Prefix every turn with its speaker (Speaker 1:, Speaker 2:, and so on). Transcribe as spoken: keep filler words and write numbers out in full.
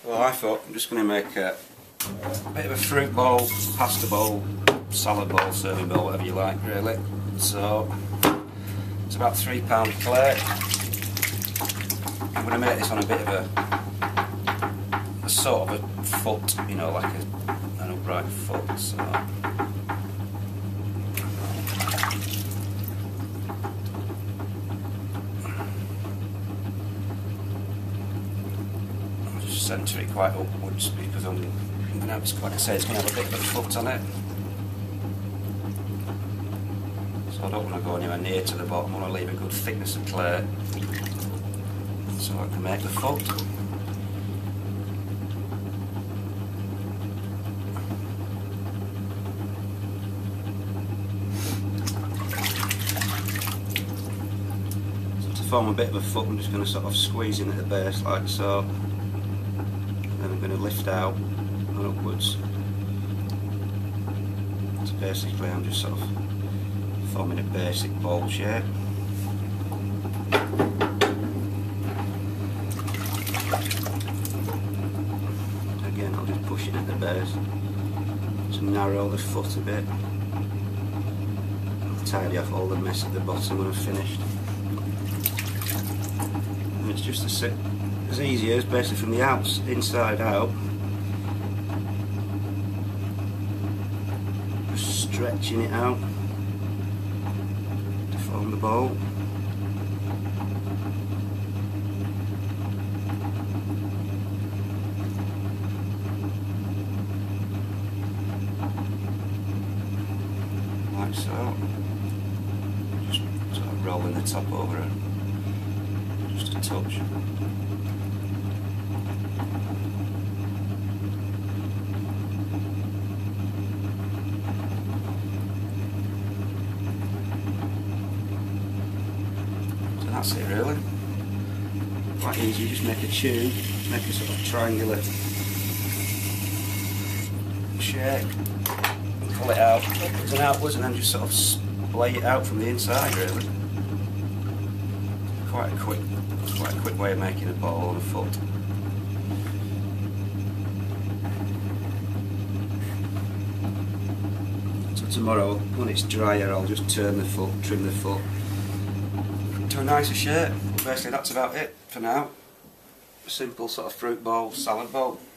Speaker 1: Well, I thought I'm just going to make a, a bit of a fruit bowl, pasta bowl, salad bowl, serving bowl, whatever you like really. So it's about three pound clay. I'm going to make this on a bit of a, a sort of a foot, you know, like a, an upright foot. So centre it quite upwards because I'm, I'm going to have, like I say, it's going to have a bit of a foot on it. So I don't want to go anywhere near to the bottom. I want to leave a good thickness of clay so I can make the foot. So to form a bit of a foot, I'm just going to sort of squeeze in at the base like so. Then I'm going to lift out and upwards. So basically I'm just sort of forming a basic bowl shape. Again, I'll just push it at the base to narrow the foot a bit. I'll tidy off all the mess at the bottom when I've finished. And it's just a sit. As easy as basically from the outs, inside out, just stretching it out to form the bowl. Like so. Just sort of rolling the top over it, just a touch. That's it really. Quite easy, you just make a tube, make a sort of triangular shape, and pull it out upwards and outwards, and then just sort of splay it out from the inside really. Quite a quick, quite a quick way of making a bowl on a foot. So tomorrow, when it's drier, I'll just turn the foot, trim the foot to a nicer shape. Basically that's about it for now. A simple sort of fruit bowl, salad bowl.